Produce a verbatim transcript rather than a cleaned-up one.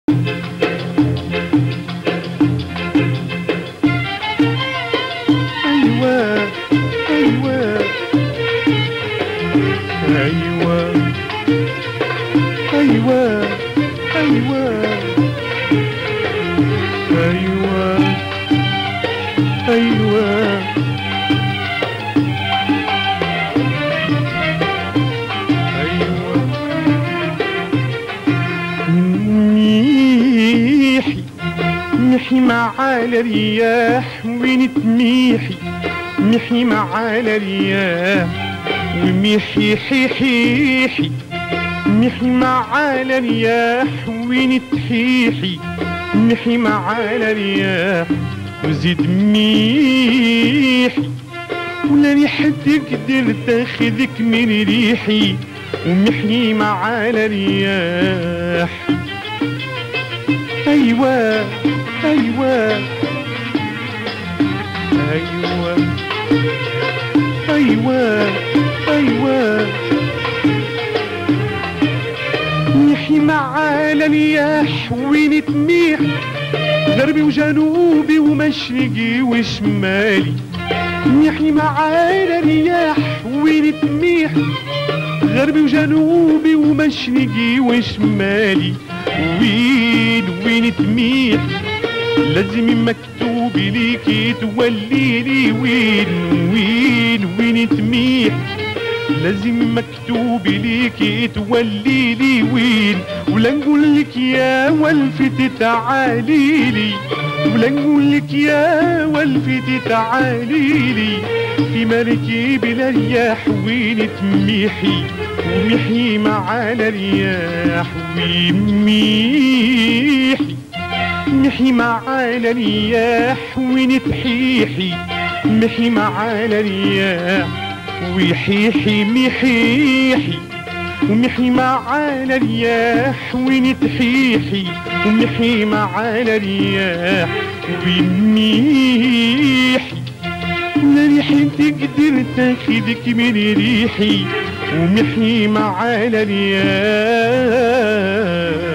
أيوة أيوة أيوة أيوة أيوة أيوة أيوة ميحي ميحي معانا الرياح وين تميحي ميحي معانا الرياح وميحي حي حيحي ميحي معانا الرياح وين تحيحي ميحي معانا الرياح وزيد ميحي ولا ريحة تقدر تاخذك من ريحي ومحيي معانا الرياح أيوة أيوة أيوة أيوة أيوة محيي معانا الرياح وين تميح غربي وجنوبي ومشرقي وشمالي محيي معانا الرياح وين تميح غربي وجنوبي ومشرقي وشمالي وين وين تميح لازم مكتوب ليكي تولي لي وين وين وين تميح لازم مكتوب ليكي تولي لي وين ولا نقول لك يا ولفتي تعالي لي ولا نقول لك يا ولفتي تعالي لي في ملكي بلا رياح وين تميحي وميحي معانا رياح وميحي ميحي معانا رياح وين تحيحي ميحي معانا رياح ويحيحي ميحيحي وميحي معانا رياح وين تحيحي وميحي معانا رياح وميحي لا ريحي تقدر تاخدك من ريحي ومحيي معانا رياح